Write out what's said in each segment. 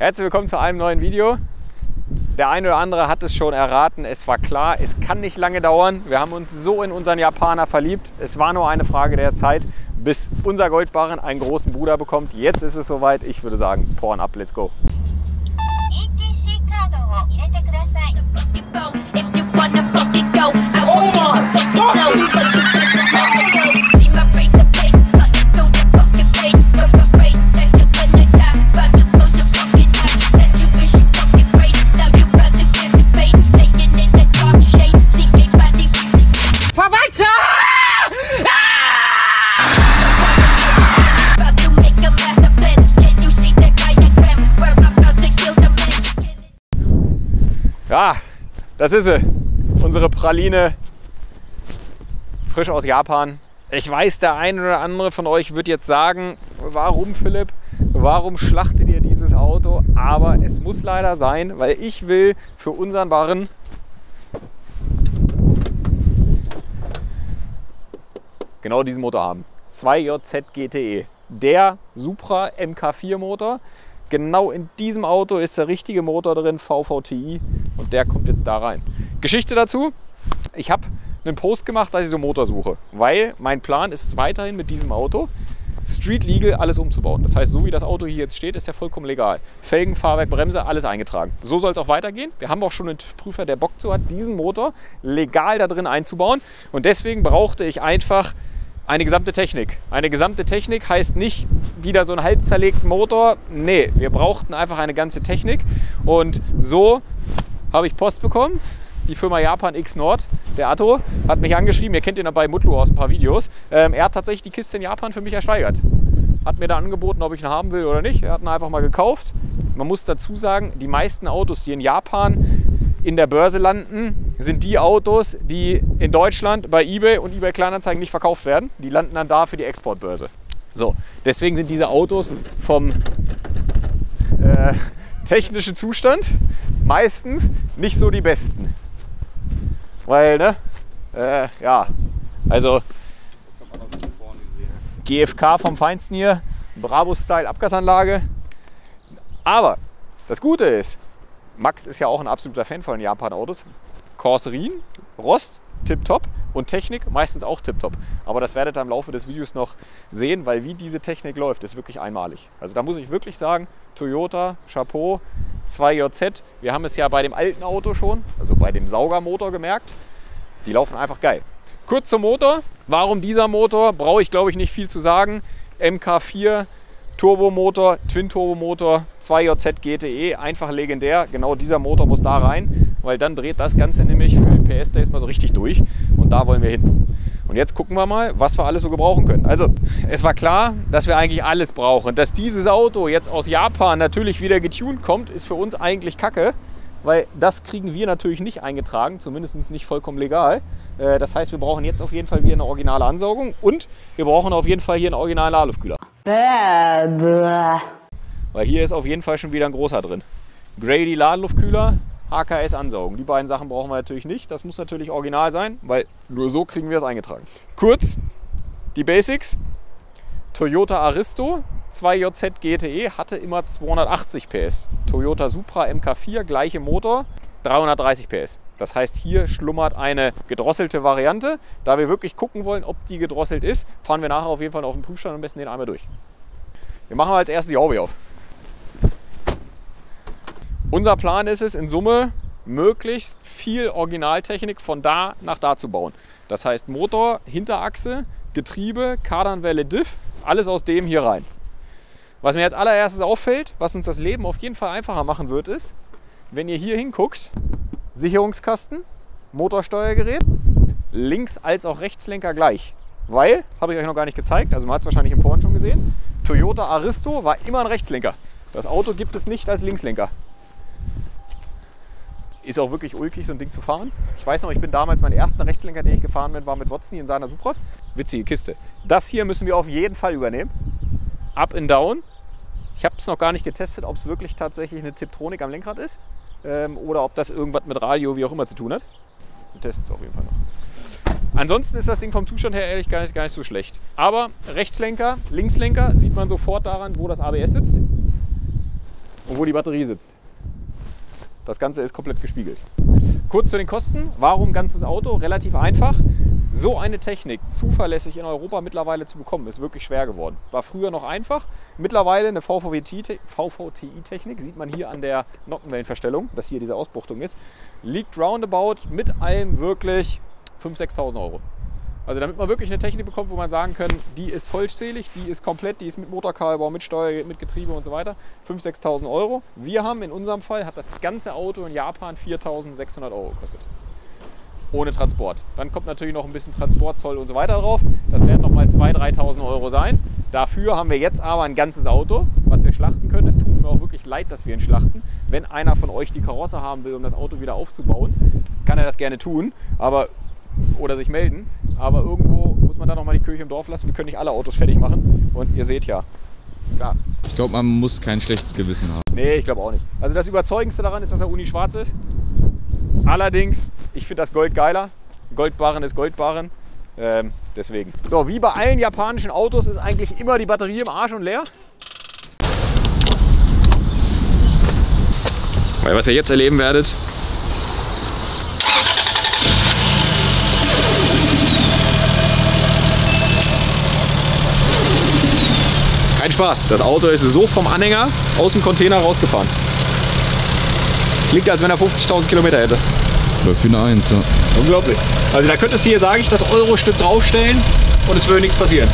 Herzlich willkommen zu einem neuen Video. Der eine oder andere hat es schon erraten, es war klar, es kann nicht lange dauern. Wir haben uns so in unseren Japaner verliebt. Es war nur eine Frage der Zeit, bis unser Goldbarren einen großen Bruder bekommt. Jetzt ist es soweit. Ich würde sagen, Porn up, let's go. Ja, das ist sie, unsere Praline, frisch aus Japan. Ich weiß, der eine oder andere von euch wird jetzt sagen, warum Philipp, warum schlachtet ihr dieses Auto? Aber es muss leider sein, weil ich will für unseren Barren genau diesen Motor haben. 2JZ GTE, der Supra MK4 Motor. Genau in diesem Auto ist der richtige Motor drin, VVTi, und der kommt jetzt da rein. Geschichte dazu: Ich habe einen Post gemacht, dass ich so einen Motor suche, weil mein Plan ist weiterhin mit diesem Auto Street Legal alles umzubauen. Das heißt, so wie das Auto hier jetzt steht, ist ja vollkommen legal. Felgen, Fahrwerk, Bremse, alles eingetragen. So soll es auch weitergehen. Wir haben auch schon einen Prüfer, der Bock zu hat, diesen Motor legal da drin einzubauen, und deswegen brauchte ich einfach eine gesamte Technik. Eine gesamte Technik heißt nicht wieder so einen halb zerlegten Motor. Nee, wir brauchten einfach eine ganze Technik. Und so habe ich Post bekommen. Die Firma Japan X Nord, der Atto, hat mich angeschrieben. Ihr kennt ihn bei Mutlu aus ein paar Videos. Er hat tatsächlich die Kiste in Japan für mich ersteigert. Hat mir da angeboten, ob ich ihn haben will oder nicht. Er hat ihn einfach mal gekauft. Man muss dazu sagen, die meisten Autos, die in Japan in der Börse landen, sind die Autos, die in Deutschland bei eBay und eBay Kleinanzeigen nicht verkauft werden. Die landen dann da für die Exportbörse. So, deswegen sind diese Autos vom technischen Zustand meistens nicht so die besten. Weil, ne, ja, also GFK vom Feinsten hier, Bravo-Style Abgasanlage. Aber das Gute ist, Max ist ja auch ein absoluter Fan von Japan-Autos. Karosserien, Rost, tipptopp, und Technik meistens auch tipptopp. Aber das werdet ihr im Laufe des Videos noch sehen, weil wie diese Technik läuft, ist wirklich einmalig. Also da muss ich wirklich sagen, Toyota, Chapeau, 2JZ. Wir haben es ja bei dem alten Auto schon, also bei dem Saugermotor gemerkt. Die laufen einfach geil. Kurz zum Motor. Warum dieser Motor? Brauche ich, glaube ich, nicht viel zu sagen. MK4 Turbomotor, Twin-Turbomotor, 2JZ GTE, einfach legendär. Genau dieser Motor muss da rein, weil dann dreht das Ganze nämlich für den PS-Days mal so richtig durch, und da wollen wir hin. Und jetzt gucken wir mal, was wir alles so gebrauchen können. Also, es war klar, dass wir eigentlich alles brauchen. Dass dieses Auto jetzt aus Japan natürlich wieder getuned kommt, ist für uns eigentlich Kacke, weil das kriegen wir natürlich nicht eingetragen, zumindest nicht vollkommen legal. Das heißt, wir brauchen jetzt auf jeden Fall wieder eine originale Ansaugung, und wir brauchen auf jeden Fall hier einen originalen Ladeluftkühler. Weil hier ist auf jeden Fall schon wieder ein großer drin. Grady Ladeluftkühler, HKS Ansaugen. Die beiden Sachen brauchen wir natürlich nicht. Das muss natürlich original sein, weil nur so kriegen wir es eingetragen. Kurz die Basics. Toyota Aristo 2JZ GTE hatte immer 280 PS. Toyota Supra MK4, gleiche Motor, 330 PS. Das heißt, hier schlummert eine gedrosselte Variante. Da wir wirklich gucken wollen, ob die gedrosselt ist, fahren wir nachher auf jeden Fall auf den Prüfstand und messen den einmal durch. Wir machen als erstes die Haube auf. Unser Plan ist es, in Summe möglichst viel Originaltechnik von da nach da zu bauen. Das heißt Motor, Hinterachse, Getriebe, Kardanwelle, Diff, alles aus dem hier rein. Was mir als allererstes auffällt, was uns das Leben auf jeden Fall einfacher machen wird, ist, wenn ihr hier hinguckt, Sicherungskasten, Motorsteuergerät, links als auch Rechtslenker gleich. Weil, das habe ich euch noch gar nicht gezeigt, also man hat es wahrscheinlich im Porn schon gesehen, Toyota Aristo war immer ein Rechtslenker. Das Auto gibt es nicht als Linkslenker. Ist auch wirklich ulkig, so ein Ding zu fahren. Ich weiß noch, ich bin damals, meinen ersten Rechtslenker, den ich gefahren bin, war mit Wozny in seiner Supra. Witzige Kiste. Das hier müssen wir auf jeden Fall übernehmen. Up and Down. Ich habe es noch gar nicht getestet, ob es wirklich tatsächlich eine Tiptronic am Lenkrad ist. Oder ob das irgendwas mit Radio, wie auch immer, zu tun hat. Wir testen es auf jeden Fall noch. Ansonsten ist das Ding vom Zustand her ehrlich gar nicht so schlecht. Aber Rechtslenker, Linkslenker sieht man sofort daran, wo das ABS sitzt. und wo die Batterie sitzt. Das Ganze ist komplett gespiegelt. Kurz zu den Kosten. Warum ganzes Auto? Relativ einfach. So eine Technik zuverlässig in Europa mittlerweile zu bekommen, ist wirklich schwer geworden. War früher noch einfach. Mittlerweile eine VVTi-Technik, sieht man hier an der Nockenwellenverstellung, dass hier diese Ausbuchtung ist, liegt roundabout mit allem wirklich 5.000, 6.000 Euro. Also damit man wirklich eine Technik bekommt, wo man sagen kann, die ist vollzählig, die ist komplett, die ist mit Motorkabelbau, mit Steuer, mit Getriebe und so weiter. 5.000, 6.000 Euro. Wir haben in unserem Fall, hat das ganze Auto in Japan 4.600 Euro gekostet. Ohne Transport. Dann kommt natürlich noch ein bisschen Transportzoll und so weiter drauf. Das werden nochmal 2.000, 3.000 Euro sein. Dafür haben wir jetzt aber ein ganzes Auto, was wir schlachten können. Es tut mir auch wirklich leid, dass wir ihn schlachten. Wenn einer von euch die Karosse haben will, um das Auto wieder aufzubauen, kann er das gerne tun. Oder sich melden, aber irgendwo muss man da noch mal die Kirche im Dorf lassen. Wir können nicht alle Autos fertig machen und ihr seht ja, klar. Ich glaube, man muss kein schlechtes Gewissen haben. Nee, ich glaube auch nicht. Also das Überzeugendste daran ist, dass er Uni-schwarz ist. Allerdings, ich finde das Gold geiler. Goldbarren ist Goldbarren. Deswegen. So, wie bei allen japanischen Autos ist eigentlich immer die Batterie im Arsch und leer. Weil was ihr jetzt erleben werdet, kein Spaß. Das Auto ist so vom Anhänger aus dem Container rausgefahren. Klingt, als wenn er 50.000 Kilometer hätte. Läuft wie eine 1, ja. Unglaublich. Also da könntest du hier, sage ich, das Euro-Stück draufstellen und es würde nichts passieren.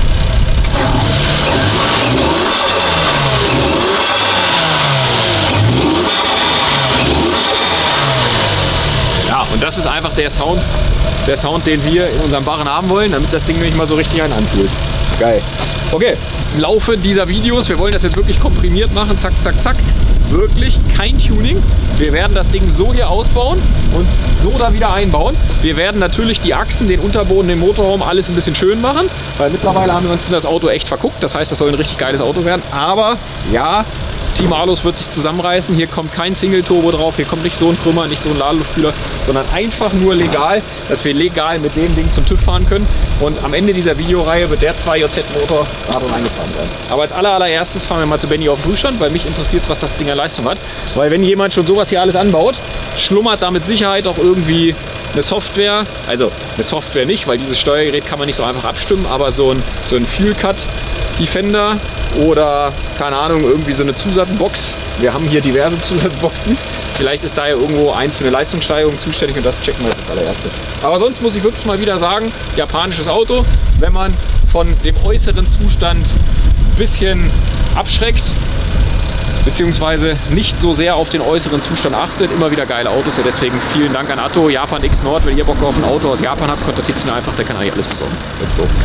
Ja, und das ist einfach der Sound, den wir in unserem Barren haben wollen, damit das Ding nicht mal so richtig einen anfühlt. Geil. Okay, im Laufe dieser Videos, wir wollen das jetzt wirklich komprimiert machen, zack, zack, zack. Wirklich kein Tuning. Wir werden das Ding so hier ausbauen und so da wieder einbauen. Wir werden natürlich die Achsen, den Unterboden, den Motorraum, alles ein bisschen schön machen, weil mittlerweile haben wir uns in das Auto echt verguckt. Das heißt, das soll ein richtig geiles Auto werden. Aber ja, Team Alus wird sich zusammenreißen. Hier kommt kein Single-Turbo drauf, hier kommt nicht so ein Krümmer, nicht so ein Ladeluftkühler, sondern einfach nur legal, dass wir legal mit dem Ding zum TÜV fahren können. Und am Ende dieser Videoreihe wird der 2JZ-Motor da drin eingefahren werden. Aber als allererstes fahren wir mal zu Benny auf den Prüfstand, weil mich interessiert, was das Ding an Leistung hat. Weil wenn jemand schon sowas hier alles anbaut, schlummert da mit Sicherheit auch irgendwie eine Software. Also eine Software nicht, weil dieses Steuergerät kann man nicht so einfach abstimmen, aber so ein Fuel Cut Defender oder, keine Ahnung, irgendwie so eine Zusatzbox. Wir haben hier diverse Zusatzboxen. Vielleicht ist da ja irgendwo eins für eine Leistungssteigerung zuständig und das checken wir jetzt als allererstes. Aber sonst muss ich wirklich mal wieder sagen, japanisches Auto, wenn man von dem äußeren Zustand ein bisschen abschreckt, beziehungsweise nicht so sehr auf den äußeren Zustand achtet, immer wieder geile Autos. Ja, deswegen vielen Dank an Atto, Japan X Nord. Wenn ihr Bock auf ein Auto aus Japan habt, kontaktiert ihn einfach, der kann eigentlich alles besorgen. Let's go.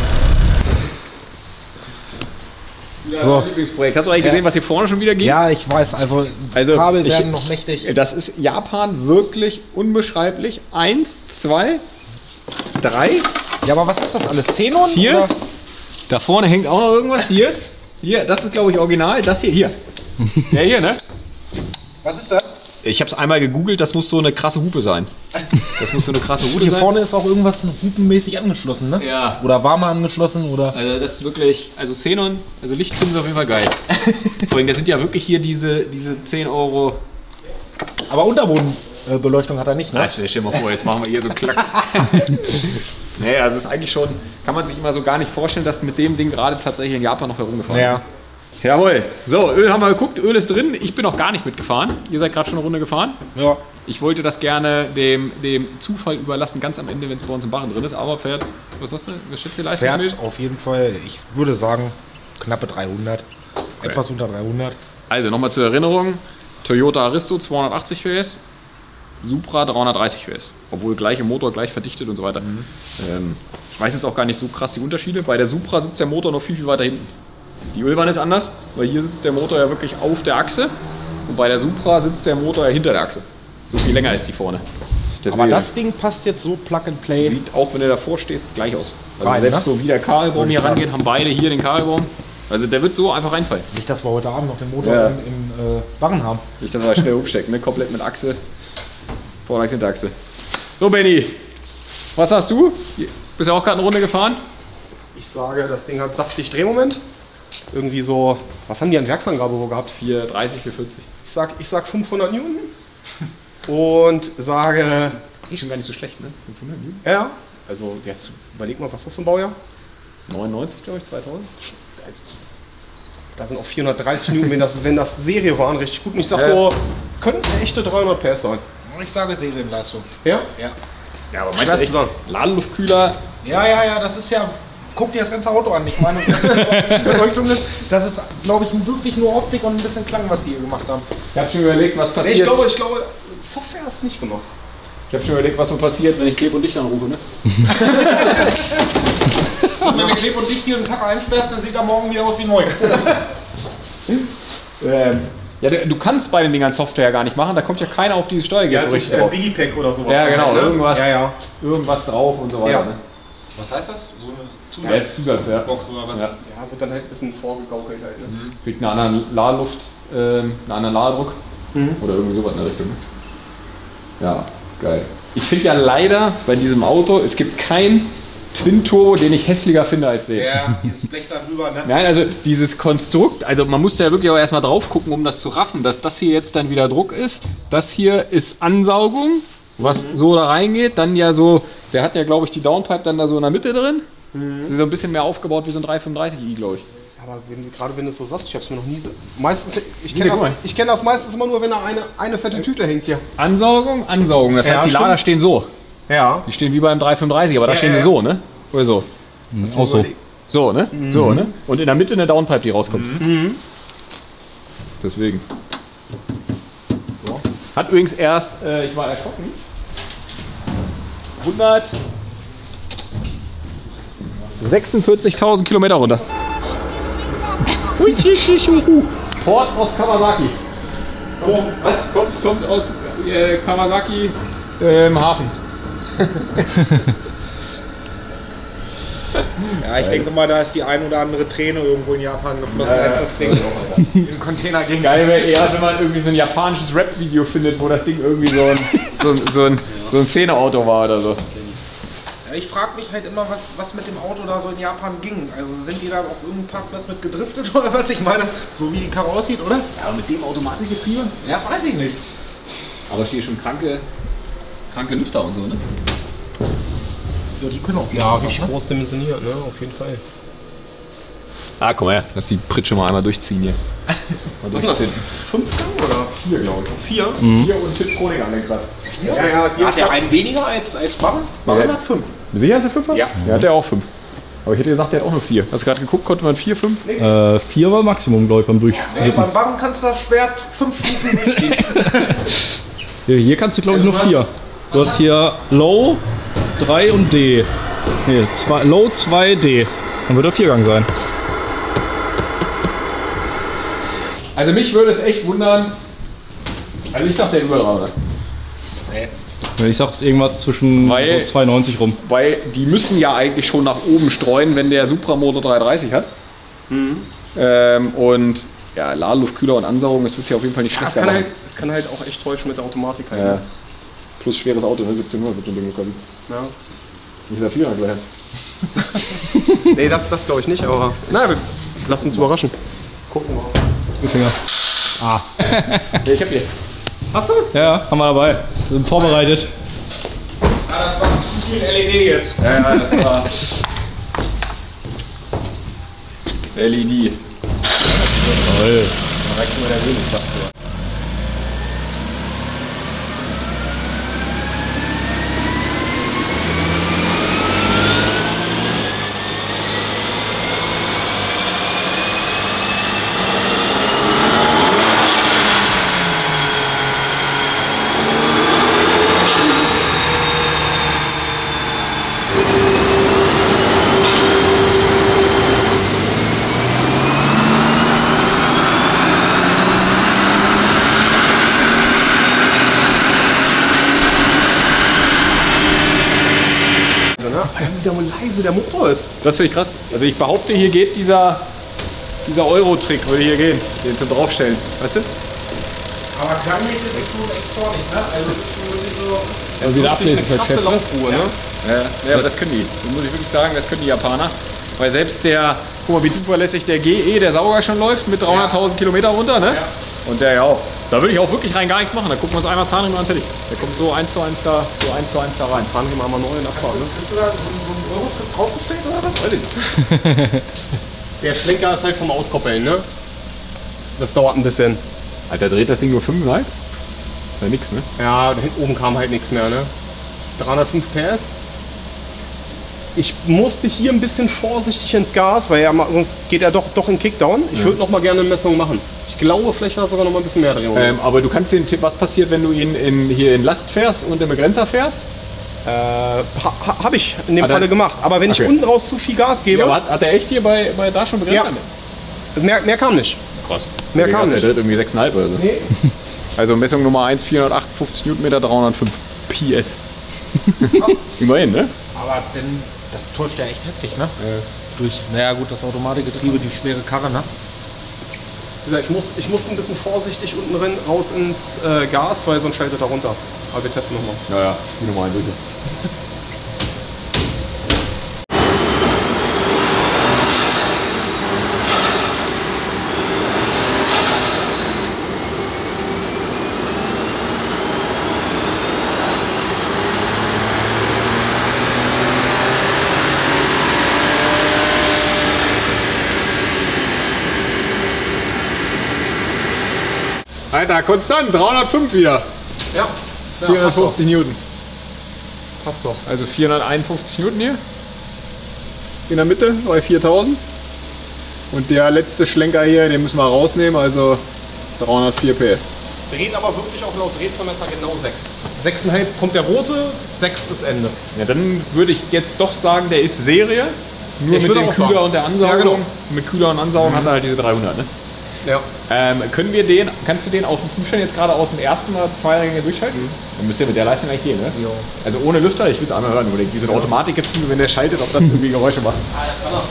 So. Lieblingsprojekt. Hast du eigentlich gesehen, was hier vorne schon wieder geht? Ja, ich weiß. Also Kabel werden noch mächtig. Das ist Japan wirklich unbeschreiblich. 1, 2, 3. Ja, aber was ist das alles? Xenon? 4. Oder? Da vorne hängt auch noch irgendwas. Hier. Hier, das ist glaube ich original. Das hier. Hier. Ja, hier, ne? Was ist das? Ich habe es einmal gegoogelt, das muss so eine krasse Hupe sein. Das muss so eine krasse Hupe Hier sein. vorne ist auch irgendwas hupenmäßig angeschlossen, ne? Ja. Oder war mal angeschlossen, oder? Also das ist wirklich, also Xenon, also Licht finden sie auf jeden Fall geil. Vor allem, das sind ja wirklich hier diese 10 Euro. Aber Unterbodenbeleuchtung hat er nicht, ne? Das stell dir mal vor, jetzt machen wir hier so einen Klack. Nee, also ist eigentlich schon, kann man sich immer so gar nicht vorstellen, dass mit dem Ding gerade tatsächlich in Japan noch herumgefahren ist. Ja. Jawohl. So, Öl haben wir geguckt, Öl ist drin. Ich bin noch gar nicht mitgefahren. Ihr seid gerade schon eine Runde gefahren. Ja. Ich wollte das gerne dem Zufall überlassen, ganz am Ende, wenn es bei uns im Barren drin ist. Aber fährt, was hast du? Was schätzt ihr leistungsmäßig? Fährt auf jeden Fall, ich würde sagen, knappe 300. Okay. Etwas unter 300. Also nochmal zur Erinnerung. Toyota Aristo 280 PS, Supra 330 PS. Obwohl gleiche Motor, gleich verdichtet und so weiter. Ich weiß jetzt auch gar nicht so krass die Unterschiede. Bei der Supra sitzt der Motor noch viel, viel weiter hinten. Die Ölwanne ist anders, weil hier sitzt der Motor ja wirklich auf der Achse und bei der Supra sitzt der Motor ja hinter der Achse. So viel länger ist die vorne. Aber das Ding passt jetzt so Plug and Play. Sieht auch, wenn du davor stehst, gleich aus. Also rein, selbst ne? so wie der Kabelbaum hier rangeht, haben beide hier den Kabelbaum. Also der wird so einfach reinfallen. Nicht, dass wir heute Abend noch den Motor im Barren haben. Nicht, dass wir schnell hochstecken, ne? Komplett mit Achse. Vorderachse, Hinterachse. So Benny, was hast du? Bist ja auch gerade eine Runde gefahren? Ich sage, das Ding hat saftig Drehmoment. Irgendwie so, was haben die an Werksangabe gehabt? 430, 440. Ich sag 500 Newton und sage... Schon gar nicht so schlecht, ne? 500 Newton? Ja, also jetzt überleg mal, was ist das für ein Baujahr? 99, glaube ich, 2000. Also, da sind auch 430 Newton, wenn das Serie waren, richtig gut. Und ich sag so, könnten echte 300 PS sein. Ich sage Serienleistung. Ja? Ja. Ja, aber meinst du echt, Ladeluftkühler? Ja, das ist ja. Guck dir das ganze Auto an. Ich meine, was die Beleuchtung ist, das ist, glaube ich, wirklich nur Optik und ein bisschen Klang, was die hier gemacht haben. Ich habe schon überlegt, was Nee, passiert. ich glaube, Software ist nicht gemacht. Ich habe schon überlegt, was so passiert, wenn ich Kleb und Dicht anrufe, ne? Wenn du Kleb und Dicht hier einen Tag einsperrst, dann sieht er morgen wieder aus wie neu. Ja, du kannst bei den Dingern Software ja gar nicht machen, da kommt ja keiner auf dieses Steuergerät so richtig drauf. Digipack oder sowas. Ja, genau, ne? irgendwas drauf und so weiter. Ja. Ne? Was heißt das? So eine Ja, ist Zusatz, ja. Box oder was? Ja. Ja, wird dann halt ein bisschen vorgegaukelt halt. Ne? Kriegt einen anderen Ladeluft, einen anderen Ladedruck oder irgendwie sowas in der Richtung. Ne? Ja, geil. Ich finde ja leider bei diesem Auto, es gibt keinen Twin-Turbo, den ich hässlicher finde als den. Ja, dieses Blech da drüber, ne? Nein, also dieses Konstrukt, also man muss ja wirklich auch erstmal drauf gucken, um das zu raffen, dass das hier jetzt dann wieder Druck ist. Das hier ist Ansaugung, was so da reingeht. Dann ja so, der hat ja glaube ich die Downpipe dann da so in der Mitte drin. Das ist so ein bisschen mehr aufgebaut wie so ein 335i, glaube ich. Aber gerade wenn du es so sagst, ich habe es mir noch nie so... Meistens, ich Guck mal. kenn das meistens immer nur, wenn da eine fette Tüte hängt hier. Ansaugung. Das Ja, heißt, die stimmt. Lader stehen so. Ja. Die stehen wie beim 335, aber da stehen sie so, ne? Oder so. Das ist auch so. So, ne? So, ne? Und in der Mitte eine Downpipe, die rauskommt. Deswegen. So. Hat übrigens erst, ich war erschrocken, 146.000 Kilometer runter. Port aus Kawasaki. Was? Kommt aus Kawasaki Hafen. Ja, ich denke mal, da ist die ein oder andere Träne irgendwo in Japan geflossen, als das Ding in den Container ging. Geil wäre eher, wenn man irgendwie so ein japanisches Rap-Video findet, wo das Ding irgendwie so ein Szeneauto war oder so. Ja, ich frage mich halt immer, was mit dem Auto da so in Japan ging. Also sind die da auf irgendeinem Parkplatz mit gedriftet oder was? Ich meine, so wie die Karre aussieht, oder? Ja, aber mit dem Automatikgetriebe? Ja, weiß ich nicht. Aber hier schon kranke Lüfter und so, ne? Ja, die können auch. Ja, richtig groß dimensioniert, ne? Auf jeden Fall. Ah, komm her, lass die Pritsche mal einmal durchziehen hier. Was ist das? 5 Gang oder? 4, glaube ich. 4? 4 und Tiptronic an Lenkrad. Ja, die Hat der einen weniger als Barren? Barren hat 5. Sicher ist der 5er? Ja. Ja, hat der auch 5. Aber ich hätte gesagt, der hat auch nur 4. Hast du gerade geguckt, konnte man 4, 5? 4 war Maximum, glaube ich, beim Nee, beim Barren kannst du das Schwert 5 Stufen durchziehen. Hier kannst du, glaube ich, nur 4. Du hast hier Low, 3 und D. Nee, Low, 2, D. Dann wird er 4-Gang sein. Also mich würde es echt wundern. Also ich sag der über 300. Ich sag irgendwas zwischen Weil- so 92 rum. Weil die müssen ja eigentlich schon nach oben streuen, wenn der Supramotor 330 hat. Und ja, Ladeluftkühler und Ansaugung, das wird sich auf jeden Fall nicht schlecht machen. Es kann halt auch echt täuschen mit der Automatik halt. Ja. Ne? Plus schweres Auto, ne? 1700 mit so einem Ding bekommen. Ja. Nicht sehr viel gleich. Nee, das glaube ich nicht, aber. Na, lass uns überraschen. Gucken wir mal. Finger. Ja, ich hab hier. Hast du? Ja, haben wir dabei. Sind vorbereitet. Ah, das war zu viel LED jetzt. Ja, das war LED. Toll. Da reicht nur der Windsaft für. Wie leise der Motor ist. Das finde ich krass. Also ich behaupte, hier geht dieser Euro-Trick, würde hier gehen, den zum draufstellen. Weißt du? Aber klanglich ist es schon echt zornig, ne? Also es ist schon wirklich so. Ja, wieder Eine krasse Laufruhe, ne? Ja, aber das können die. Das muss ich wirklich sagen, das können die Japaner. Weil selbst der, guck mal, wie zuverlässig der GE, der Sauger schon läuft, mit 300.000 Kilometer runter, ne? Ja. Und der ja auch. Da würde ich auch wirklich rein gar nichts machen. Da gucken wir uns einmal Zahnriemen an, fertig. Der kommt so 1 zu 1 da, rein. Zahnriemen einmal neu nachfahren. Ne? Hast du da so einen Euroschritt draufgestellt oder was? Weiß ich nicht. Der Schlenker ist halt vom Auskoppeln, ne? Das dauert ein bisschen. Alter, dreht das Ding nur 5,5? Ja, nix, ne? Ja, da hinten oben kam halt nichts mehr, ne? 305 PS. Ich musste hier ein bisschen vorsichtig ins Gas, weil ja, sonst geht er doch in Kickdown. Ich würde noch mal gerne eine Messung machen. Ich glaube, vielleicht hat er sogar noch mal ein bisschen mehr Drehung. Aber du kannst den Tipp, was passiert, wenn du ihn hier in Last fährst und im Begrenzer fährst? Habe ich in dem Falle gemacht. Aber wenn ich unten raus zu viel Gas gebe... Ja, aber hat er echt hier bei da schon Begrenzer? Ja. Mehr kam nicht. Krass. Mehr kam nicht. Der dreht irgendwie 6,5 oder so. Nee. Also Messung Nummer 1, 458 Newtonmeter, 305 PS. Immerhin, ne? Aber denn das täuscht ja echt heftig, ne? Durch, naja gut, das Automatikgetriebe, die schwere Karre, ne? Wie gesagt, ich muss ein bisschen vorsichtig unten raus ins Gas, weil sonst schaltet er runter. Aber wir testen nochmal. Ja, zieh nochmal ein, bitte. Alter, konstant, 305 wieder. Ja. 450 Newton. Passt doch. Also 451 Newton hier. In der Mitte bei 4000. Und der letzte Schlenker hier, den müssen wir rausnehmen, also 304 PS. Dreht aber wirklich auch laut Drehzahlmesser genau 6. 6,5 kommt der rote, 6 ist Ende. Ja, dann würde ich jetzt doch sagen, der ist Serie. Nur Ich mit würde dem auch Kühler sagen. und der Ansaugung. Ja, genau. Mit Kühler und Ansaugung hat er halt diese 300, ne? Ja. Können wir den, kannst du den auf dem Prüfstand jetzt gerade aus dem ersten oder zweijährigen durchschalten? Dann müsst ihr mit der Leistung eigentlich gehen, ne? Jo. Also ohne Lüfter, ich will es einmal hören, unbedingt. Wie so ein Automatikgetriebe, wenn der schaltet, ob das irgendwie Geräusche macht. Ah, das kann er.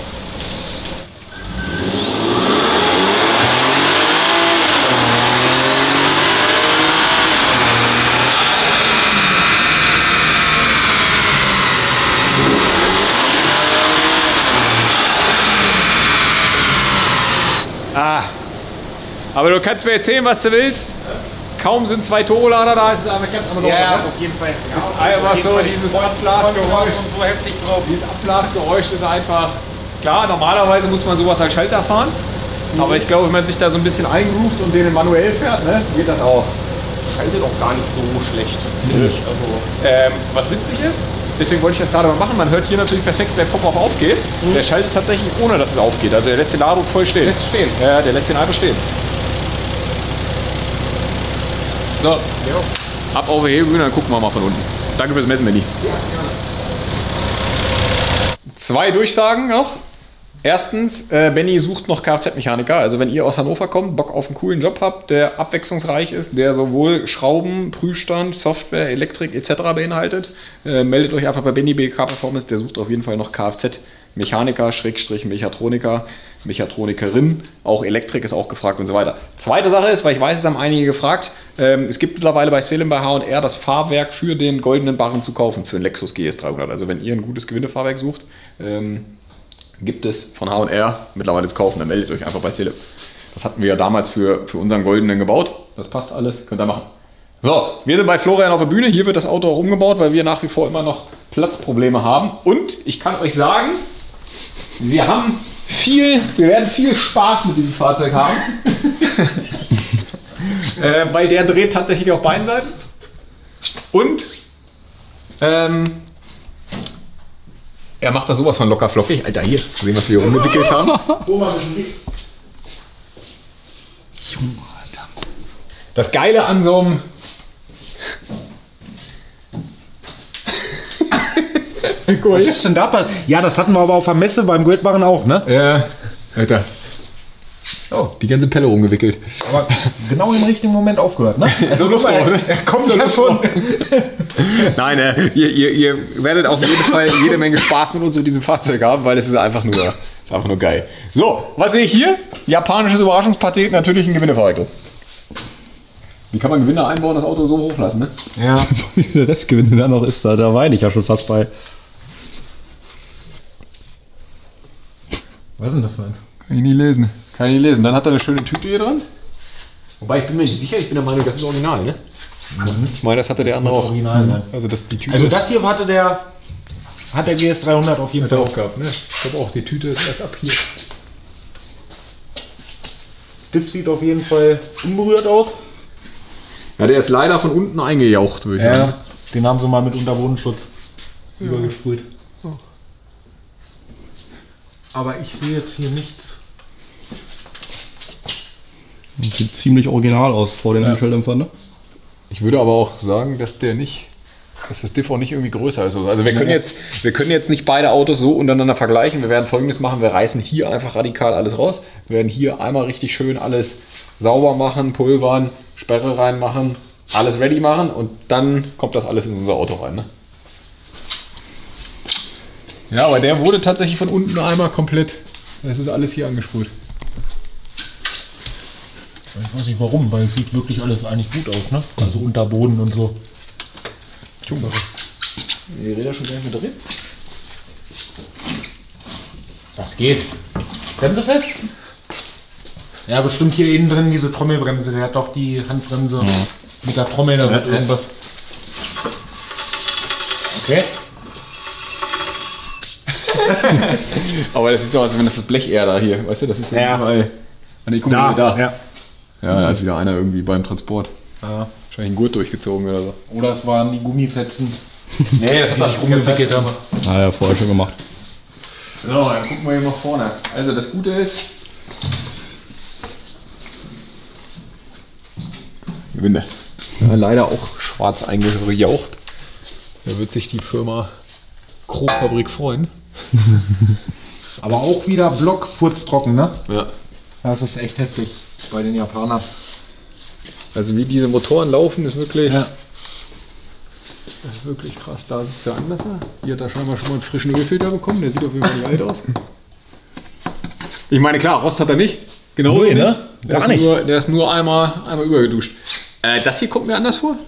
Aber du kannst mir erzählen, was du willst. Kaum sind 2 Turbolader da, ist es einfach ganz anders. Ja, auf jeden Fall. Ist einfach so dieses Abblasgeräusch. So heftig drauf. Dieses Abblasgeräusch ist einfach... Klar, normalerweise muss man sowas als Schalter fahren. Aber ich glaube, wenn man sich da so ein bisschen eingroovt und den manuell fährt, ne, geht das auch. Schaltet auch gar nicht so schlecht, finde ich. Also, Was witzig ist, deswegen wollte ich das gerade mal machen, man hört hier natürlich perfekt, wenn Pop-Off aufgeht. Der schaltet tatsächlich ohne, dass es aufgeht. Also der lässt den Ladebuch voll stehen. lässt stehen. Ja, der lässt den einfach stehen. So, ab auf die Hebebühne, dann gucken wir mal von unten. Danke fürs Messen, Benni. 2 Durchsagen noch. Erstens, Benni sucht noch Kfz-Mechaniker. Also wenn ihr aus Hannover kommt, Bock auf einen coolen Job habt, der abwechslungsreich ist, der sowohl Schrauben, Prüfstand, Software, Elektrik etc. beinhaltet, meldet euch einfach bei Benni BK Performance. Der sucht auf jeden Fall noch Kfz-Mechaniker, Schrägstrich Mechatroniker, Mechatronikerin. Auch Elektrik ist auch gefragt und so weiter. Zweite Sache ist, weil ich weiß, es haben einige gefragt, es gibt mittlerweile bei Selim bei H&R das Fahrwerk für den goldenen Barren zu kaufen, für einen Lexus GS 300. Also wenn ihr ein gutes Gewindefahrwerk sucht, gibt es von H&R mittlerweile zu kaufen, dann meldet euch einfach bei Selim. Das hatten wir ja damals für unseren goldenen gebaut. Das passt alles, könnt ihr machen. So, wir sind bei Florian auf der Bühne. Hier wird das Auto auch umgebaut, weil wir nach wie vor immer noch Platzprobleme haben. Und ich kann euch sagen, wir werden viel Spaß mit diesem Fahrzeug haben. Weil der dreht tatsächlich auf beiden Seiten. Und er macht da sowas von locker flockig. Alter, hier, zu sehen, was wir hier umgewickelt haben. Das Geile an so einem... Was ist denn da passiert? Ja, das hatten wir aber auf der Messe beim Goldbarren auch, ne? Ja, Alter. Oh, die ganze Pelle rumgewickelt. Aber genau im richtigen Moment aufgehört, ne? Also So Luft drauf, ne? Er kommt So ja Luft schon. Nein, ihr werdet auf jeden Fall jede Menge Spaß mit uns mit diesem Fahrzeug haben, weil es ist einfach nur geil. So, was sehe ich hier? Japanisches Überraschungspaket, natürlich ein Gewinnefahrwerk. Wie kann man Gewinne einbauen, das Auto so hochlassen, ne? Ja. Wie viel Restgewinne da noch ist, da weine ich ja schon fast bei. Was ist denn das für eins? Kann ich nie lesen. Dann hat er eine schöne Tüte hier dran. Wobei ich bin mir nicht sicher, ich bin der Meinung, das ist original, ne? Ich meine, das hatte der andere auch. Original sein. Also die Tüte. Also das hier hat der GS300 auf jeden hat er Fall auch gehabt, ne? Ich glaube auch, die Tüte ist erst ab hier. Diff sieht auf jeden Fall unberührt aus. Ja, der ist leider von unten eingejaucht, würde ich sagen. Den haben sie mal mit Unterbodenschutz übergesprüht. Oh. Aber ich sehe jetzt hier nichts. Sieht ziemlich original aus vor den Handschalldämpfern, ne? Ich würde aber auch sagen, dass das Diff auch nicht irgendwie größer ist. Also wir können jetzt nicht beide Autos so untereinander vergleichen. Wir werden Folgendes machen, wir reißen hier einfach radikal alles raus. Wir werden hier einmal richtig schön alles sauber machen, pulvern, Sperre reinmachen, alles ready machen und dann kommt das alles in unser Auto rein. Ne? Ja, aber der wurde tatsächlich von unten einmal komplett, das ist alles hier angesprüht. Ich weiß nicht warum, weil es sieht wirklich alles eigentlich gut aus, ne? Also Unterboden und so. Die Räder schon gleich mit drin? Das geht. Bremse fest? Ja, bestimmt hier innen drin diese Trommelbremse. Der hat doch die Handbremse mit der Trommel, da wird irgendwas. Okay. Aber das sieht so aus, als wenn das Blech eher da hier, weißt du, das ist ja überall. Ich gucke da. Ja. Ja, da hat wieder einer irgendwie beim Transport. Ja. Wahrscheinlich einen Gurt durchgezogen oder so. Oder es waren die Gummifetzen, Nee, das die sich rumgewickelt haben. Ah ja, vorher schon gemacht. So, dann gucken wir hier mal vorne. Also das Gute ist, Gewinde. Ja, leider auch schwarz eingejaucht. Da wird sich die Firma Krogfabrik freuen. Aber auch wieder Block furztrocken, ne? Ja. Das ist echt heftig bei den Japanern. Also wie diese Motoren laufen, ist wirklich, Ja. das ist wirklich krass. Da sieht es ja anders aus. Hier hat er scheinbar schon mal einen frischen Ölfilter bekommen. Der sieht auf jeden Fall nicht alt aus. Ich meine, klar, Rost hat er nicht. Genau. Nee, nicht. ne? Der Gar ist nicht. Der ist nur einmal übergeduscht. Das hier kommt mir anders vor.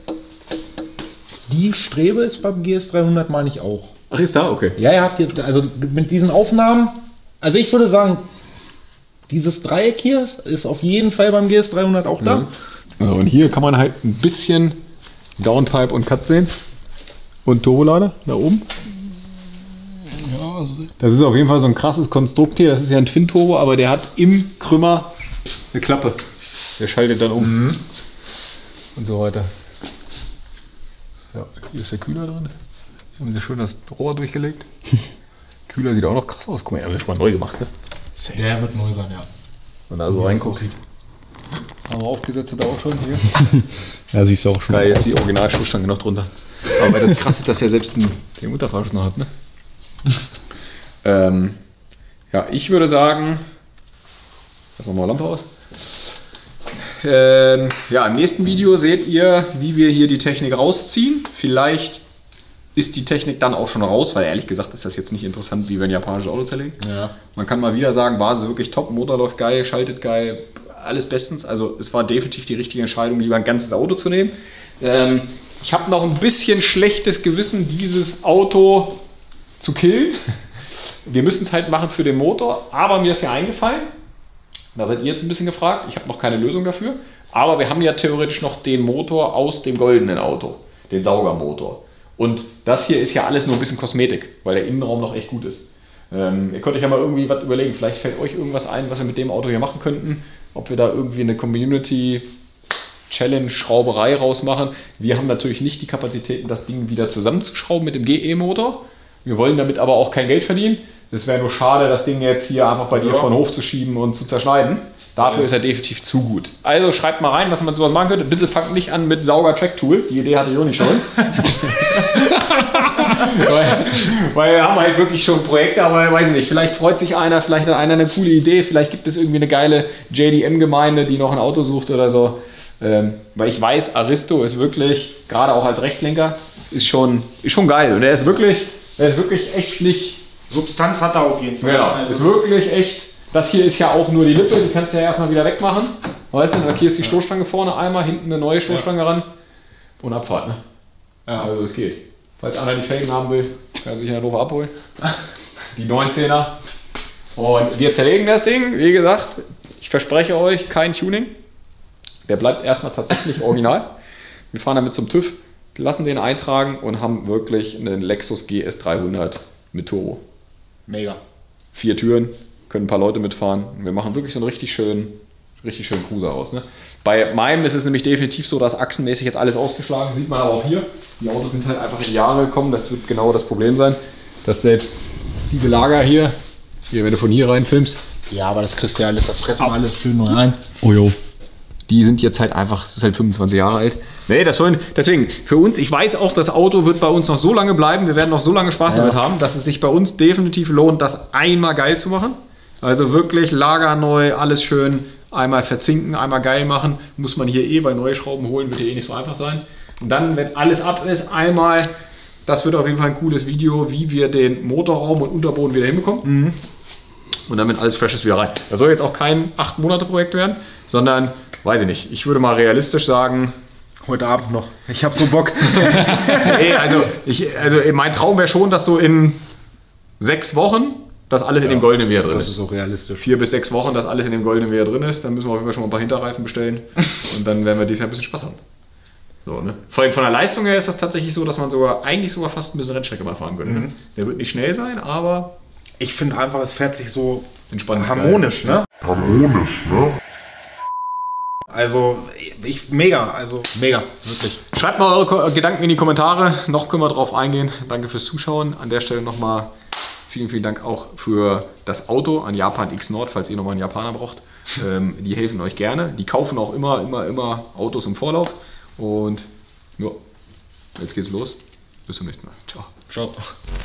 Die Strebe ist beim GS300 meine ich auch. Ach, ist da? Okay. Ja, er hat hier, also mit diesen Aufnahmen, also ich würde sagen, dieses Dreieck hier ist auf jeden Fall beim GS300 auch da. Mhm. Also, und hier kann man halt ein bisschen Downpipe und Cut sehen. Und Turbolader da oben. Ja, Das ist auf jeden Fall so ein krasses Konstrukt hier. Das ist ja ein Twin-Turbo, aber der hat im Krümmer eine Klappe. Der schaltet dann um. Und so weiter. Ja, hier ist der Kühler drin. Hier haben sie schön das Rohr durchgelegt. Kühler sieht auch noch krass aus. Guck mal, er wird schon mal neu gemacht, ne? Der wird neu sein, ja. Wenn er so reinguckt. Aber aufgesetzt hat er auch schon hier. ja, siehst du auch schon. Geil, ist die Originalstoßstange noch drunter. Aber das krass ist, dass er selbst den Unterfahrschutz noch hat, ne? Ja, ich würde sagen, lassen wir mal Lampe aus. Ja, im nächsten Video seht ihr, wie wir hier die Technik rausziehen. Vielleicht ist die Technik dann auch schon raus, weil ehrlich gesagt ist das jetzt nicht interessant, wie wir ein japanisches Auto zerlegen. Ja. Man kann mal wieder sagen, Basis wirklich top, Motor läuft geil, schaltet geil, alles bestens. Also es war definitiv die richtige Entscheidung, lieber ein ganzes Auto zu nehmen. Ich habe noch ein bisschen schlechtes Gewissen, dieses Auto zu killen. Wir müssen es halt machen für den Motor, aber mir ist ja eingefallen, da seid ihr jetzt ein bisschen gefragt, ich habe noch keine Lösung dafür, aber wir haben ja theoretisch noch den Motor aus dem goldenen Auto, den Saugermotor. Und das hier ist ja alles nur ein bisschen Kosmetik, weil der Innenraum noch echt gut ist. Ihr könnt euch ja mal irgendwie was überlegen, vielleicht fällt euch irgendwas ein, was wir mit dem Auto hier machen könnten, ob wir da irgendwie eine Community-Challenge-Schrauberei rausmachen. Wir haben natürlich nicht die Kapazitäten, das Ding wieder zusammenzuschrauben mit dem GE-Motor. Wir wollen damit aber auch kein Geld verdienen. Es wäre nur schade, das Ding jetzt hier einfach bei dir von Hof zu schieben und zu zerschneiden. Dafür ist er definitiv zu gut. Also schreibt mal rein, was man sowas machen könnte. Bitte fangt nicht an mit Sauger-Track-Tool. Die Idee hatte Joni schon. weil wir haben halt wirklich schon Projekte, aber ich weiß nicht, vielleicht freut sich einer, vielleicht hat einer eine coole Idee, vielleicht gibt es irgendwie eine geile JDM-Gemeinde, die noch ein Auto sucht oder so. Weil ich weiß, Aristo ist wirklich, gerade auch als Rechtslenker, ist schon geil. Und er ist wirklich echt nicht... Substanz hat er auf jeden Fall. Ja, Also ist wirklich echt. Das hier ist ja auch nur die Lippe, die kannst du ja erstmal wieder wegmachen. Weißt du, hier ist die Stoßstange vorne einmal, hinten eine neue Stoßstange ran und Abfahrt. Ne? Ja. Also es geht. Falls einer die Felgen haben will, kann er sich in der Hannover abholen. Die 19er. Und wir zerlegen das Ding, wie gesagt, ich verspreche euch, kein Tuning. Der bleibt erstmal tatsächlich original. Wir fahren damit zum TÜV, lassen den eintragen und haben wirklich einen Lexus GS 300 mit Turbo. Mega. 4 Türen, können ein paar Leute mitfahren. Wir machen wirklich so einen richtig schönen Cruiser aus. Ne? Bei meinem ist es nämlich definitiv so, dass achsenmäßig jetzt alles ausgeschlagen ist. Sieht man aber auch hier. Die Autos sind halt einfach in die Jahre gekommen. Das wird genau das Problem sein, dass selbst diese Lager hier, wenn du von hier rein filmst, Ja, aber das kriegst du ja alles, das fressen wir alles schön neu ein. oh jo, die sind jetzt halt einfach, das ist halt 25 Jahre alt. Nee, deswegen, für uns, ich weiß auch, das Auto wird bei uns noch so lange bleiben, wir werden noch so lange Spaß damit haben, dass es sich bei uns definitiv lohnt, das einmal geil zu machen. Also wirklich Lager neu, alles schön, einmal verzinken, einmal geil machen. Muss man hier bei neue Schrauben holen, wird hier nicht so einfach sein. Und dann, wenn alles ab ist, einmal, das wird auf jeden Fall ein cooles Video, wie wir den Motorraum und Unterboden wieder hinbekommen. Und dann, wenn alles fresh ist, wieder rein. Das soll jetzt auch kein 8-Monate-Projekt werden, sondern, weiß ich nicht, ich würde mal realistisch sagen, Heute Abend noch. Ich hab so Bock. nee, also mein Traum wäre schon, dass so in 6 Wochen das alles in dem goldenen Wehr drin Das ist. ist so realistisch. 4 bis 6 Wochen, dass alles in dem goldenen Wehr drin ist. Dann müssen wir auf jeden Fall schon mal ein paar Hinterreifen bestellen. Und dann werden wir dieses Jahr ein bisschen Spaß haben. So, ne? Vor allem von der Leistung her ist das tatsächlich so, dass man eigentlich sogar fast ein bisschen Rennstrecke mal fahren könnte. Ne? Der wird nicht schnell sein, aber Ich finde einfach, es fährt sich so entspannt. harmonisch, ne? Also, mega, wirklich. Schreibt mal eure Gedanken in die Kommentare. Noch können wir drauf eingehen. Danke fürs Zuschauen. An der Stelle nochmal vielen Dank auch für das Auto an Japan X Nord, falls ihr nochmal einen Japaner braucht. Die helfen euch gerne. Die kaufen auch immer Autos im Vorlauf. Und ja, jetzt geht's los. Bis zum nächsten Mal. Ciao. Ciao.